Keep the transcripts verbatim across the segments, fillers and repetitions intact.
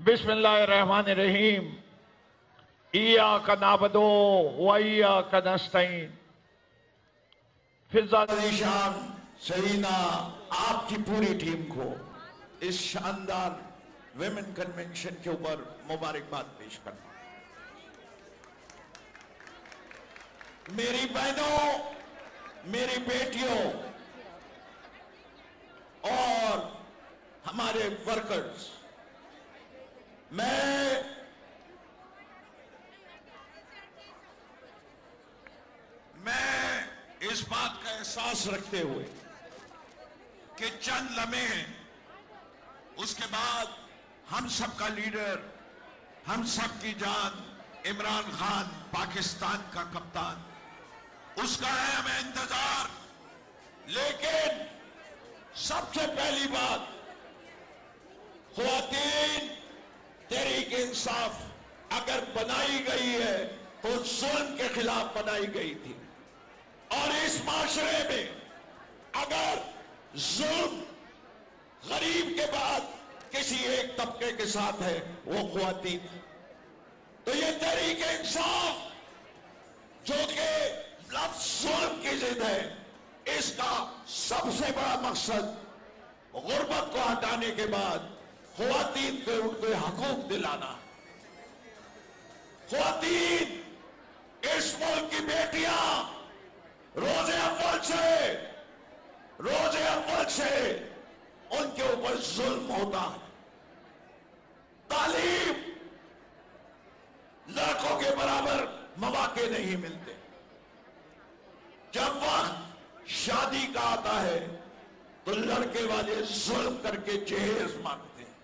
बिस्मिल्लाहिर्रहमानिर्रहीम। इय्याका नअबुदु व इय्याका नस्तईन। फिजा निशान सहीना आपकी पूरी टीम को इस शानदार विमेन कन्वेंशन के ऊपर मुबारकबाद पेश करना। मेरी बहनों, मेरी बेटियों और हमारे वर्कर्स, मैं मैं इस बात का एहसास रखते हुए कि चंद लम्हे हैं, उसके बाद हम सबका लीडर, हम सबकी जान इमरान खान, पाकिस्तान का कप्तान, उसका है हमें इंतजार। लेकिन सबसे पहली बात, ख्वातीन तहरीक इंसाफ अगर बनाई गई है तो जुल्म के खिलाफ बनाई गई थी, और इस माशरे में अगर जुल्म गरीब के बाद किसी एक तबके के साथ है वो ख्वातीन, तो ये तहरीक इंसाफ जो कि लफ्ज़ जुल्म की जिद है, इसका सबसे बड़ा मकसद गुर्बत को हटाने के बाद ख्वातीन को उनके हकूक दिलाना। ख्वातीन, इस मुल्क की बेटियां रोजे अव्वल से रोजे अव्वल से उनके ऊपर जुल्म होता है। तालीम, लड़कों के बराबर मौके नहीं मिलते। जब वक्त शादी का आता है तो लड़के वाले जुल्म करके जहेज मांगते हैं।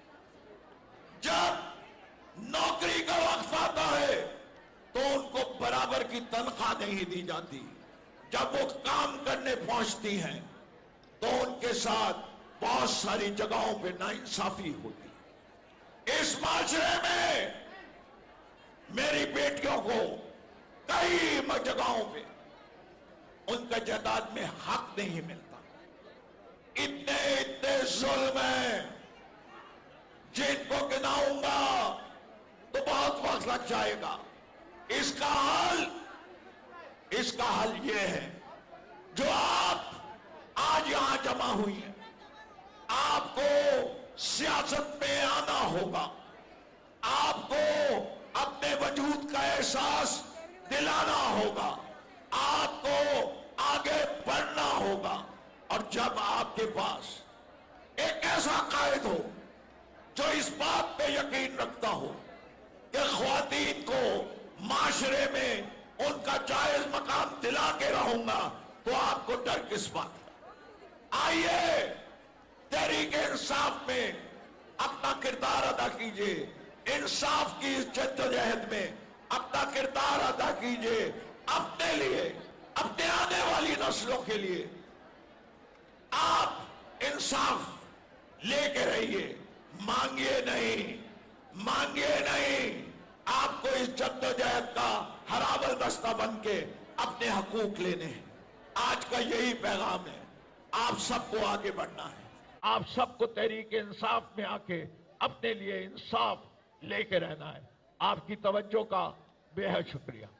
जब नौकरी का वक्त आता है तो उनको बराबर की तनख्वाह नहीं दी जाती। जब वो काम करने पहुंचती हैं तो उनके साथ बहुत सारी जगहों पे नाइंसाफी होती है। इस माशरे में मेरी बेटियों को कई जगहों पे उनका जायदाद में हक नहीं मिलता। इतने इतने जुल्म हैं जिनको गिनाऊंगा तो बहुत वक्त लग जाएगा। इसका हल इसका हल ये है, जो आप आज यहां जमा हुई हैं, आपको सियासत में आना होगा। आपको अपने वजूद का एहसास दिलाना होगा। आपको आगे बढ़ना होगा। और जब आपके पास एक ऐसा कायद हो जो इस बात पे यकीन रखता हो कि ख्वातीन को माशरे में उनका जायज मकाम दिला के रहूंगा, तो आपको डर किस बात का। आइए तहरीक इंसाफ में अपना किरदार अदा कीजिए। इंसाफ की इस जद्दोजहद में अपना किरदार अदा कीजिए। अपने लिए, अपने आने वाली नस्लों के लिए आप इंसाफ लेके रहिए। मांगिए नहीं, मांगिए नहीं। आपको इस जद्दोजहद का हरावल दस्ता बन के अपने हकूक लेने हैं। आज का यही पैगाम है। आप सबको आगे बढ़ना है। आप सबको तहरीक इंसाफ में आके अपने लिए इंसाफ लेके रहना है। आपकी तवज्जो का बेहद शुक्रिया।